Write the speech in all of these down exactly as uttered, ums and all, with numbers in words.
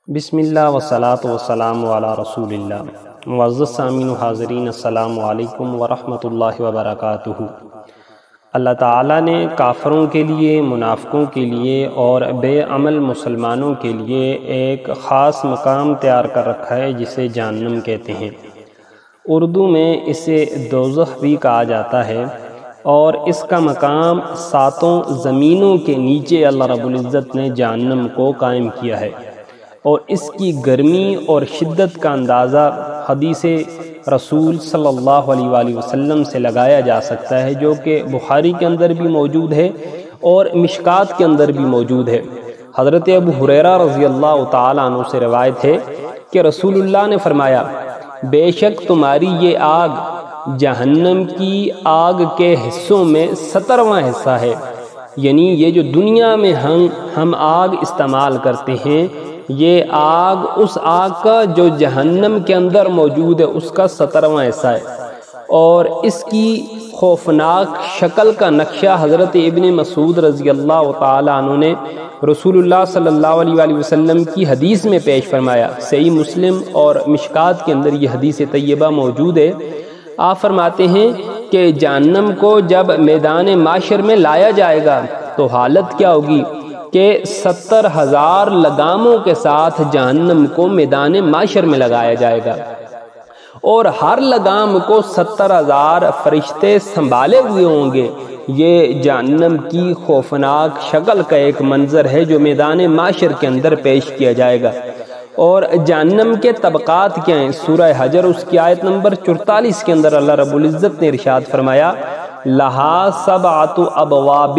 بسم اللہ والصلاة والسلام علی رسول اللہ۔ معزز سامعین و حاضرین، السلام علیکم ورحمۃ اللہ وبرکاتہ۔ اللہ تعالیٰ نے کافروں کے لیے، منافقوں کے لیے اور بے عمل مسلمانوں کے لیے ایک خاص مقام تیار کر رکھا ہے جسے جہنم کہتے ہیں۔ اردو میں اسے دوزخ بھی کہا جاتا ہے، اور اس کا مقام ساتوں زمینوں کے نیچے اللہ رب العزت نے جہنم کو قائم کیا ہے، اور اس کی گرمی اور شدت کا اندازہ حدیث رسول صلی اللہ علیہ وآلہ وسلم سے لگایا جا سکتا ہے، جو کہ بخاری کے اندر بھی موجود ہے اور مشکات کے اندر بھی موجود ہے۔ حضرت ابو ہریرہ رضی اللہ تعالیٰ عنہ سے روایت ہے کہ رسول اللہ نے فرمایا، بے شک تمہاری یہ آگ جہنم کی آگ کے حصوں میں سترواں حصہ ہے، یعنی یہ جو دنیا میں ہم ہم آگ استعمال کرتے ہیں، یہ آگ اس آگ کا جو جہنم کے اندر موجود ہے اس کا سترواں حصہ ہے۔ اور اس کی خوفناک شکل کا نقشہ حضرت ابن مسعود رضی اللہ تعالیٰ عنہ نے رسول اللہ صلی اللہ علیہ وآلہ وسلم کی حدیث میں پیش فرمایا۔ صحیح مسلم اور مشکات کے اندر یہ حدیث طیبہ موجود ہے۔ آپ فرماتے ہیں کہ جہنم کو جب میدان معاشر میں لایا جائے گا تو حالت کیا ہوگی کہ ستر ہزار لگاموں کے ساتھ جہنم کو میدان معاشر میں لگایا جائے گا، اور ہر لگام کو ستر ہزار فرشتے سنبھالے ہوئے ہوں گے۔ یہ جہنم کی خوفناک شکل کا ایک منظر ہے جو میدان معاشر کے اندر پیش کیا جائے گا۔ اور جہنم کے طبقات کیا ہیں؟ سورہ حجر اس کی آیت نمبر چورتالیس کے اندر اللہ رب العزت نے ارشاد فرمایا، لہا سبعۃ ابواب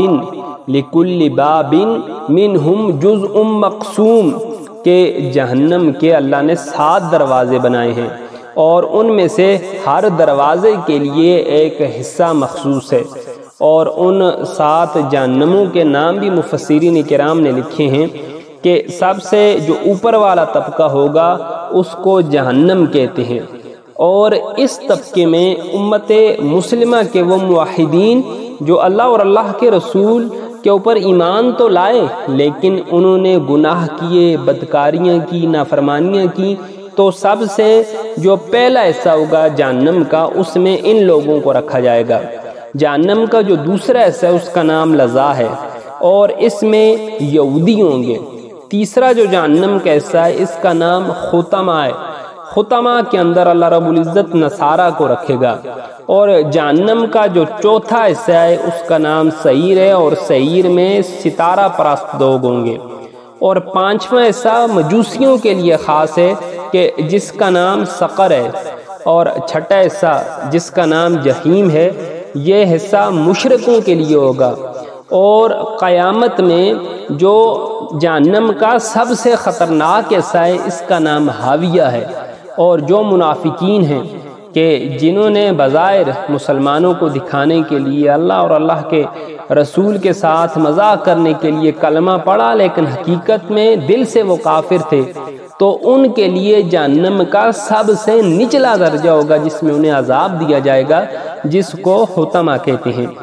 لکل باب منہم جزء مقسوم، کہ جہنم کے اللہ نے سات دروازے بنائے ہیں، اور ان میں سے ہر دروازے کے لیے ایک حصہ مخصوص ہے۔ اور ان سات جہنموں کے نام بھی مفسرین کرام نے لکھے ہیں کہ سب سے جو اوپر والا طبقہ ہوگا اس کو جہنم کہتے ہیں، اور اس طبقے میں امت مسلمہ کے وہ موحدین جو اللہ اور اللہ کے رسول کے اوپر ایمان تو لائے لیکن انہوں نے گناہ کیے، بدکاریاں کی، نافرمانیاں کی، تو سب سے جو پہلا حصہ ہوگا جہنم کا، اس میں ان لوگوں کو رکھا جائے گا۔ جہنم کا جو دوسرا حصہ ہے اس کا نام لظا ہے، اور اس میں یہودی ہوں گے۔ تیسرا جو جہنم کا حصہ ہے اس کا نام خطمہ ہے، خطمہ کے اندر اللہ رب العزت نصارہ کو رکھے گا۔ اور جہنم کا جو چوتھا حصہ ہے اس کا نام سعیر ہے، اور سعیر میں ستارہ پرست لوگ ہوں گے۔ اور پانچواں حصہ مجوسیوں کے لیے خاص ہے کہ جس کا نام سقر ہے، اور چھٹا حصہ جس کا نام جہیم ہے، یہ حصہ مشرکوں کے لیے ہوگا۔ اور قیامت میں جو جہنم کا سب سے خطرناک حصہ ہے اس کا نام حاویہ ہے۔ اور جو منافقین ہیں کہ جنہوں نے بظاہر مسلمانوں کو دکھانے کے لیے، اللہ اور اللہ کے رسول کے ساتھ مذاق کرنے کے لیے کلمہ پڑھا لیکن حقیقت میں دل سے وہ کافر تھے، تو ان کے لیے جہنم کا سب سے نچلا درجہ ہوگا جس میں انہیں عذاب دیا جائے گا، جس کو حطمہ کہتے ہیں۔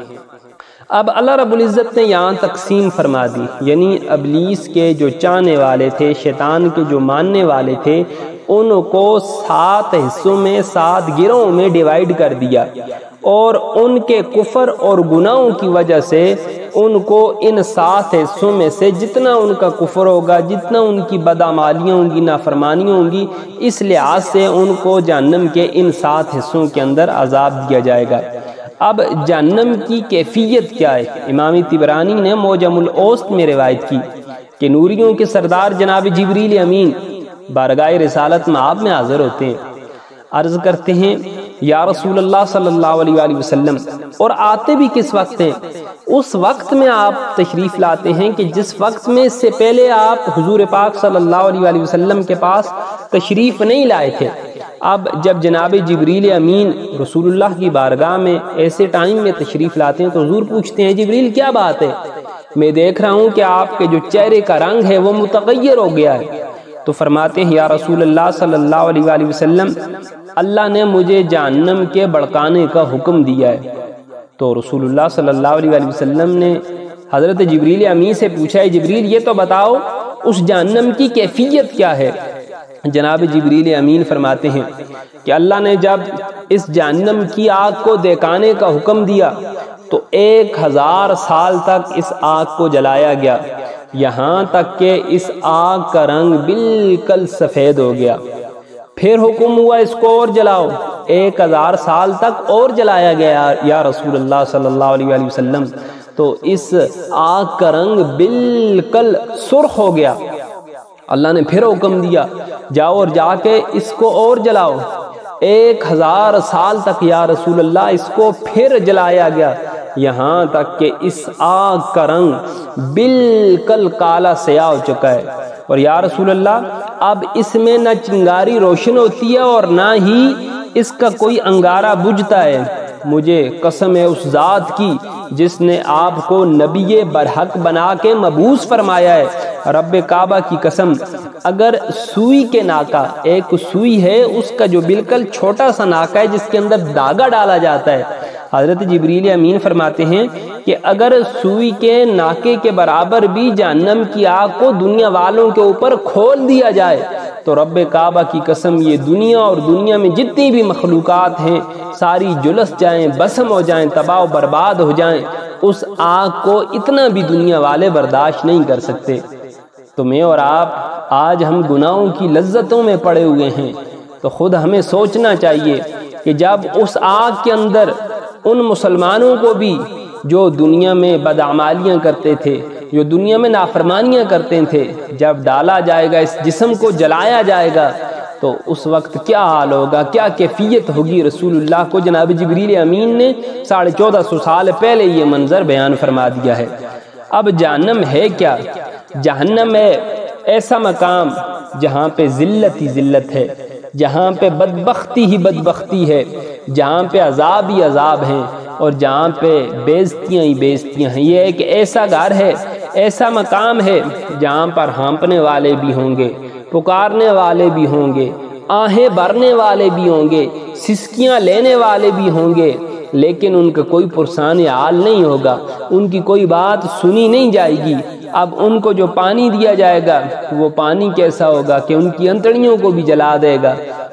اب اللہ رب العزت نے یہاں تقسیم فرما دی، یعنی ابلیس کے جو چاہنے والے تھے، شیطان کے جو ماننے والے تھے، ان کو سات حصوں میں، سات گروہوں میں ڈیوائیڈ کر دیا، اور ان کے کفر اور گناہوں کی وجہ سے ان کو ان سات حصوں میں سے جتنا ان کا کفر ہوگا، جتنا ان کی بدعمالیاں ہوں گی، نافرمانیاں ہوں گی، اس لحاظ سے ان کو جہنم کے ان سات حصوں کے اندر عذاب دیا جائے گا۔ اب جہنم کی کیفیت کیا ہے؟ امام طبرانی نے معجم الاوسط میں روایت کی کہ نوریوں کے سردار جناب جبریل امین بارگاہ رسالت میں آپ میں حاضر ہوتے ہیں، عرض کرتے ہیں، یا رسول اللہ صلی اللہ علیہ وآلہ وسلم، اور آتے بھی کس وقت ہیں؟ اس وقت میں آپ تشریف لاتے ہیں کہ جس وقت میں اس سے پہلے آپ حضور پاک صلی اللہ علیہ وآلہ وسلم کے پاس تشریف نہیں لائے تھے۔ اب جب جناب جبریل امین رسول اللہ کی بارگاہ میں ایسے ٹائم میں تشریف لاتے ہیں تو حضور پوچھتے ہیں، جبریل کیا بات ہے؟ میں دیکھ رہا ہوں کہ آپ کے جو چہرے کا رنگ ہے وہ متغیر ہو گیا ہے۔ تو فرماتے ہیں، یا رسول اللہ صلی اللہ علیہ وآلہ وسلم، اللہ نے مجھے جہنم کے بھڑکانے کا حکم دیا ہے۔ تو رسول اللہ صلی اللہ علیہ وآلہ وسلم نے حضرت جبریل امین سے پوچھا ہے، جبریل یہ تو بتاؤ اس جہنم کی کیفیت کیا ہے؟ جناب جبریل امین فرماتے ہیں کہ اللہ نے جب اس جہنم کی آگ کو دہکانے کا حکم دیا تو ایک ہزار سال تک اس آگ کو جلایا گیا، یہاں تک کہ اس آگ کا رنگ بالکل سفید ہو گیا۔ پھر حکم ہوا اس کو اور جلاؤ، ایک ہزار سال تک اور جلایا گیا یا رسول اللہ صلی اللہ علیہ وآلہ وسلم، تو اس آگ کا رنگ بالکل سرخ ہو گیا۔ اللہ نے پھر حکم دیا جاؤ اور جا کے اس کو اور جلاؤ، ایک ہزار سال تک یا رسول اللہ اس کو پھر جلایا گیا، یہاں تک کہ اس آگ کا رنگ بالکل کالا سیاہ ہو چکا ہے۔ اور یا رسول اللہ اب اس میں نہ چنگاری روشن ہوتی ہے اور نہ ہی اس کا کوئی انگارہ بجھتا ہے۔ مجھے قسم ہے اس ذات کی جس نے آپ کو نبی برحق بنا کے مبعوث فرمایا ہے، رب کعبہ کی قسم، اگر سوئی کے ناکا، ایک سوئی ہے اس کا جو بالکل چھوٹا سا ناکا ہے جس کے اندر دھاگا ڈالا جاتا ہے، حضرت جبریل امین فرماتے ہیں کہ اگر سوئی کے ناکے کے برابر بھی جہنم کی آگ کو دنیا والوں کے اوپر کھول دیا جائے تو رب کعبہ کی قسم یہ دنیا اور دنیا میں جتنی بھی مخلوقات ہیں ساری جلس جائیں، بسم ہو جائیں، تباہ و برباد ہو جائیں، اس آگ کو اتنا بھی دنیا والے برداشت نہیں کر سکتے۔ تو میں اور آپ آج ہم گناہوں کی لذتوں میں پڑے ہوئے ہیں، تو خود ہمیں سوچنا چاہیے کہ جب اس آگ کے اندر ان مسلمانوں کو بھی جو دنیا میں بدعمالیاں کرتے تھے، جو دنیا میں نافرمانیاں کرتے تھے، جب ڈالا جائے گا، اس جسم کو جلایا جائے گا تو اس وقت کیا حال ہوگا، کیا کیفیت ہوگی۔ رسول اللہ کو جناب جبریل امین نے ساڑھے چودہ سو سال پہلے یہ منظر بیان فرما دیا ہے۔ اب جہنم ہے کیا؟ جہنم ہے ایسا مقام جہاں پہ ذلت ہی ذلت ہے، جہاں پہ بدبختی ہی بدبختی ہے، جہاں پہ عذاب ہی عذاب ہیں، اور جہاں پہ بےزتیاں ہی بےزتیاں ہیں۔ یہ ایک ایسا گھر ہے، ایسا مقام ہے جہاں پر ہانپنے والے بھی ہوں گے، پکارنے والے بھی ہوں گے، آہیں بھرنے والے بھی ہوں گے، سسکیاں لینے والے بھی ہوں گے، لیکن ان کا کوئی پرسان حال نہیں ہوگا، ان کی کوئی بات سنی نہیں جائے گی۔ اب ان کو جو پانی دیا جائے گا وہ پانی کیسا ہوگا کہ ان کی انتڑیوں کو بھی جلا دے گا،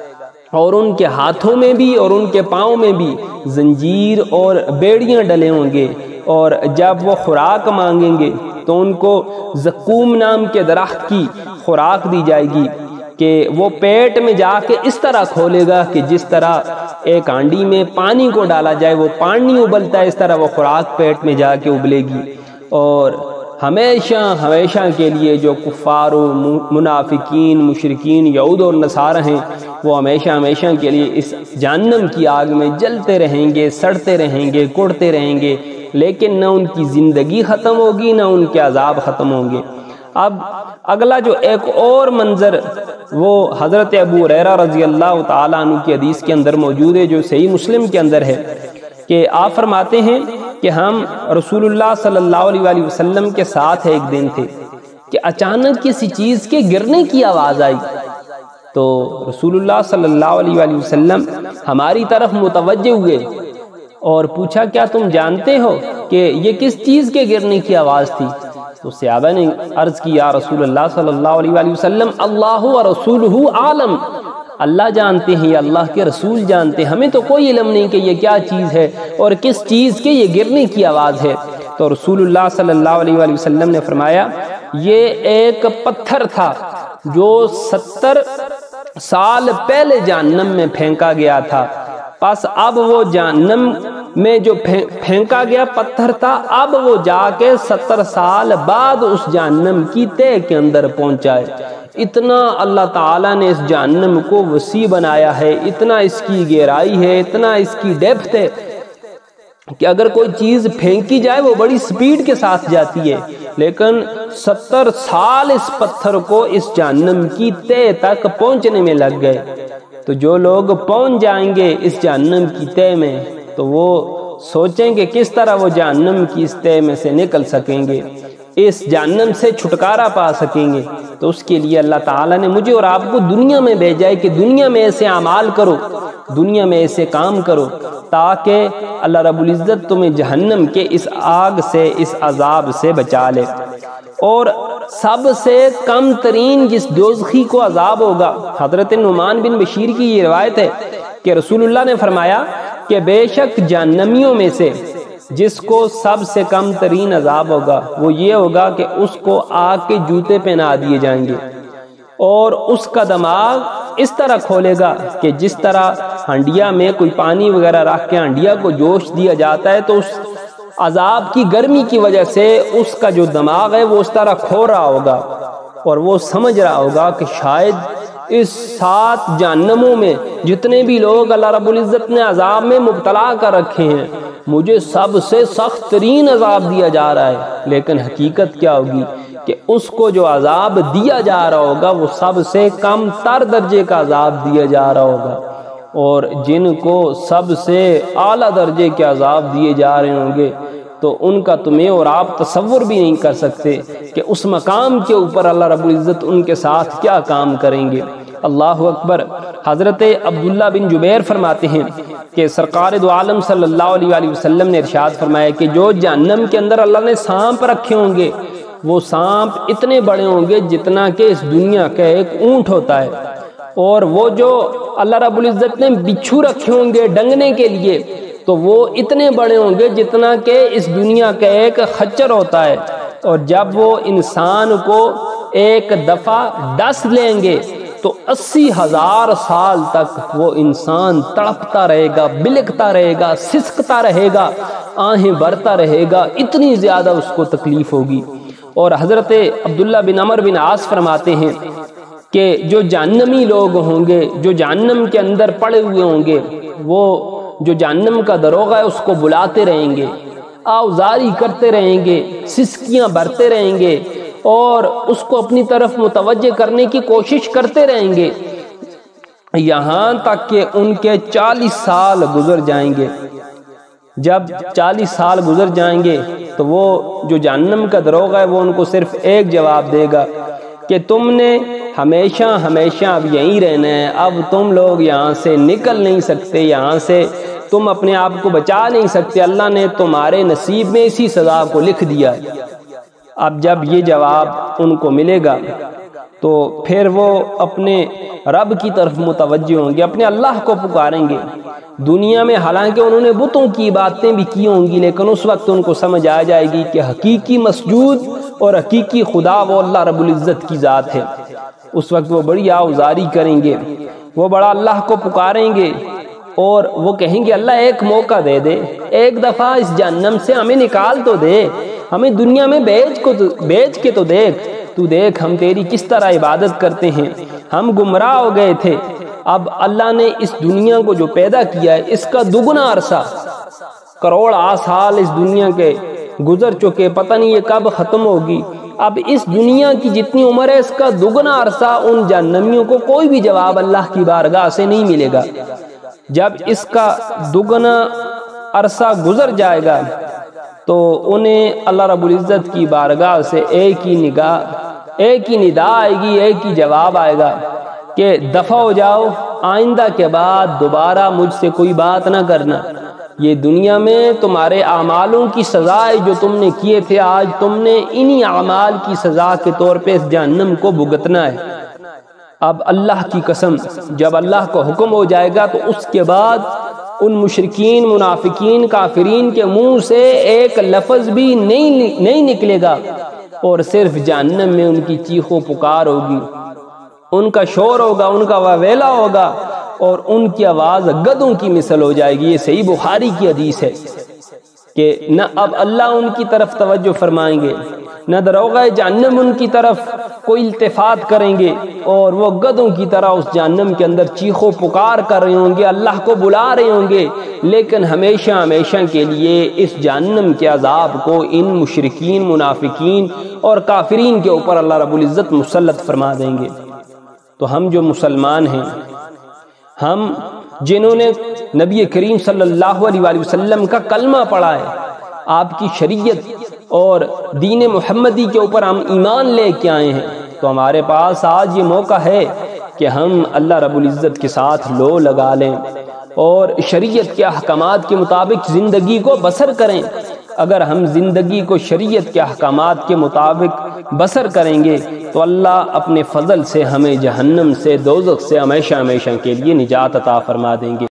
اور ان کے ہاتھوں میں بھی اور ان کے پاؤں میں بھی زنجیر اور بیڑیاں ڈلے ہوں گے، اور جب وہ خوراک مانگیں گے تو ان کو زقوم نام کے درخت کی خوراک دی جائے گی کہ وہ پیٹ میں جا کے اس طرح کھولے گا کہ جس طرح ایک ہانڈی میں پانی کو ڈالا جائے وہ پانی ابلتا ہے، اس طرح وہ خوراک پیٹ میں جا کے ابلے گی۔ اور ہمیشہ ہمیشہ کے لیے جو کفار و منافقین، مشرکین، یہود اور نصارہ ہیں وہ ہمیشہ ہمیشہ کے لیے اس جہنم کی آگ میں جلتے رہیں گے، سڑتے رہیں گے، کوڑتے رہیں گے، لیکن نہ ان کی زندگی ختم ہوگی نہ ان کے عذاب ختم ہوں گے۔ اب اگلا جو ایک اور منظر وہ حضرت ابو ہریرہ رضی اللہ تعالیٰ عنہ کی حدیث کے اندر موجود ہے جو صحیح مسلم کے اندر ہے کہ آپ فرماتے ہیں کہ ہم رسول اللہ صلی اللہ علیہ وآلہ وسلم کے ساتھ ایک دن تھے کہ اچانک کسی چیز کے گرنے کی آواز آئی، تو رسول اللہ صلی اللہ علیہ وآلہ وسلم ہماری طرف متوجہ ہوئے اور پوچھا کیا تم جانتے ہو کہ یہ کس چیز کے گرنے کی آواز تھی؟ تو صحابہ نے عرض کی یا رسول اللہ صلی اللہ علیہ وآلہ وسلم اللہ و رسولہ عالم، اللہ جانتے ہیں یا اللہ کے رسول جانتے ہیں، ہمیں تو کوئی علم نہیں کہ یہ کیا چیز ہے اور کس چیز کے یہ گرنے کی آواز ہے۔ تو رسول اللہ صلی اللہ علیہ وآلہ وسلم نے فرمایا یہ ایک پتھر تھا جو ستر سال پہلے جہنم میں پھینکا گیا تھا، پس اب وہ جہنم میں جو پھینکا گیا پتھر تھا اب وہ جا کے ستر سال بعد اس جہنم کی تہہ کے اندر پہنچا ہے۔ اتنا اللہ تعالیٰ نے اس جہنم کو وسیع بنایا ہے، اتنا اس کی گہرائی ہے، اتنا اس کی ڈیپتھ ہے کہ اگر کوئی چیز پھینکی جائے وہ بڑی سپیڈ کے ساتھ جاتی ہے، لیکن ستر سال اس پتھر کو اس جہنم کی تہہ تک پہنچنے میں لگ گئے۔ تو جو لوگ پہنچ جائیں گے اس جہنم کی تہہ میں تو وہ سوچیں کہ کس طرح وہ جہنم کی اس تہہ میں سے نکل سکیں گے، اس جہنم سے چھٹکارا پا سکیں گے۔ تو اس کے لیے اللہ تعالیٰ نے مجھے اور آپ کو دنیا میں بھیجا ہے کہ دنیا میں ایسے اعمال کرو، دنیا میں ایسے کام کرو تاکہ اللہ رب العزت تمہیں جہنم کے اس آگ سے، اس عذاب سے بچا لے۔ اور سب سے کم ترین جس دوزخی کو عذاب ہوگا، حضرت نعمان بن بشیر کی یہ روایت ہے کہ رسول اللہ نے فرمایا کہ بے شک جہنمیوں میں سے جس کو سب سے کم ترین عذاب ہوگا وہ یہ ہوگا کہ اس کو آگ کے جوتے پہنا دیے جائیں گے، اور اس کا دماغ اس طرح کھولے گا کہ جس طرح ہنڈیا میں کوئی پانی وغیرہ رکھ کے ہنڈیا کو جوش دیا جاتا ہے، تو اس عذاب کی گرمی کی وجہ سے اس کا جو دماغ ہے وہ اس طرح کھو رہا ہوگا، اور وہ سمجھ رہا ہوگا کہ شاید اس سات جہنموں میں جتنے بھی لوگ اللہ رب العزت نے عذاب میں مبتلا کر رکھے ہیں، مجھے سب سے سخت ترین عذاب دیا جا رہا ہے، لیکن حقیقت کیا ہوگی کہ اس کو جو عذاب دیا جا رہا ہوگا وہ سب سے کم تر درجے کا عذاب دیا جا رہا ہوگا، اور جن کو سب سے اعلیٰ درجے کے عذاب دیے جا رہے ہوں گے تو ان کا تمہیں اور آپ تصور بھی نہیں کر سکتے کہ اس مقام کے اوپر اللہ رب العزت ان کے ساتھ کیا کام کریں گے۔ اللہ اکبر۔ حضرت عبداللہ بن جبیر فرماتے ہیں کہ سرکار دو عالم صلی اللہ علیہ وآلہ وسلم نے ارشاد فرمایا کہ جو جہنم کے اندر اللہ نے سانپ رکھے ہوں گے وہ سانپ اتنے بڑے ہوں گے جتنا کہ اس دنیا کا ایک اونٹ ہوتا ہے، اور وہ جو اللہ رب العزت نے بچھو رکھے ہوں گے ڈنگنے کے لیے تو وہ اتنے بڑے ہوں گے جتنا کہ اس دنیا کا ایک خچر ہوتا ہے، اور جب وہ انسان کو ایک دفعہ ڈس لیں گے تو اسی ہزار سال تک وہ انسان تڑپتا رہے گا، بلکتا رہے گا، سسکتا رہے گا، آہیں بھرتا رہے گا، اتنی زیادہ اس کو تکلیف ہوگی۔ اور حضرت عبداللہ بن عمر بن عاص فرماتے ہیں کہ جو جہنمی لوگ ہوں گے، جو جہنم کے اندر پڑے ہوئے ہوں گے، وہ جو جہنم کا دروغہ ہے اس کو بلاتے رہیں گے، آوزاری کرتے رہیں گے، سسکیاں بھرتے رہیں گے، اور اس کو اپنی طرف متوجہ کرنے کی کوشش کرتے رہیں گے، یہاں تک کہ ان کے چالیس سال گزر جائیں گے۔ جب چالیس سال گزر جائیں گے تو وہ جو جہنم کا دروغہ ہے وہ ان کو صرف ایک جواب دے گا کہ تم نے ہمیشہ ہمیشہ اب یہیں رہنا ہے، اب تم لوگ یہاں سے نکل نہیں سکتے، یہاں سے تم اپنے آپ کو بچا نہیں سکتے، اللہ نے تمہارے نصیب میں اسی سزا کو لکھ دیا ہے۔ اب جب یہ جواب ان کو ملے گا تو پھر وہ اپنے رب کی طرف متوجہ ہوں گے، اپنے اللہ کو پکاریں گے۔ دنیا میں حالانکہ انہوں نے بتوں کی باتیں بھی کی ہوں گی، لیکن اس وقت ان کو سمجھ آ جائے گی کہ حقیقی مسجود اور حقیقی خدا وہ اللہ رب العزت کی ذات ہے۔ اس وقت وہ بڑی آوزاری کریں گے، وہ بڑا اللہ کو پکاریں گے، اور وہ کہیں گے اللہ ایک موقع دے دے، ایک دفعہ اس جہنم سے ہمیں نکال تو دے، ہمیں دنیا میں بیچ کو بیچ کے تو دیکھ، تو دیکھ ہم تیری کس طرح عبادت کرتے ہیں، ہم گمراہ ہو گئے تھے، اب اللہ نے اس دنیا کو جو پیدا کیا ہے اس کا دگنا عرصہ، کروڑ سال اس دنیا کے گزر چکے، پتہ نہیں یہ کب ختم ہوگی، اب اس دنیا کی جتنی عمر ہے اس کا دگنا عرصہ ان جہنمیوں کو کوئی بھی جواب اللہ کی بارگاہ سے نہیں ملے گا۔ جب اس کا دگنا عرصہ گزر جائے گا تو انہیں اللہ رب العزت کی بارگاہ سے ایک ہی نگاہ ایک ہی ندا آئے گی، ایک ہی جواب آئے گا کہ دفع ہو جاؤ، آئندہ کے بعد دوبارہ مجھ سے کوئی بات نہ کرنا، یہ دنیا میں تمہارے اعمالوں کی سزا ہے جو تم نے کیے تھے، آج تم نے انہی اعمال کی سزا کے طور پہ اس جہنم کو بھگتنا ہے۔ اب اللہ کی قسم جب اللہ کا حکم ہو جائے گا تو اس کے بعد ان مشرکین، منافقین، کافرین کے منہ سے ایک لفظ بھی نہیں نہیں نکلے گا، اور صرف جہنم میں ان کی چیخ و پکار ہوگی، ان کا شور ہوگا، ان کا واویلا ہوگا، اور ان کی آواز گدھوں کی مثل ہو جائے گی۔ یہ صحیح بخاری کی حدیث ہے کہ نہ اب اللہ ان کی طرف توجہ فرمائیں گے، نہ دروغہ جہنم ان کی طرف کوئی التفات کریں گے، اور وہ گدھوں کی طرح اس جہنم کے اندر چیخ و پکار کر رہے ہوں گے، اللہ کو بلا رہے ہوں گے، لیکن ہمیشہ ہمیشہ کے لیے اس جہنم کے عذاب کو ان مشرکین، منافقین اور کافرین کے اوپر اللہ رب العزت مسلط فرما دیں گے۔ تو ہم جو مسلمان ہیں، ہم جنہوں نے نبی کریم صلی اللہ علیہ وآلہ وسلم کا کلمہ پڑھا ہے، آپ کی شریعت اور دین محمدی کے اوپر ہم ایمان لے کے آئے ہیں، تو ہمارے پاس آج یہ موقع ہے کہ ہم اللہ رب العزت کے ساتھ لو لگا لیں اور شریعت کے احکامات کے مطابق زندگی کو بسر کریں۔ اگر ہم زندگی کو شریعت کے احکامات کے مطابق بسر کریں گے تو اللہ اپنے فضل سے ہمیں جہنم سے، دوزخ سے ہمیشہ ہمیشہ کے لیے نجات عطا فرما دیں گے۔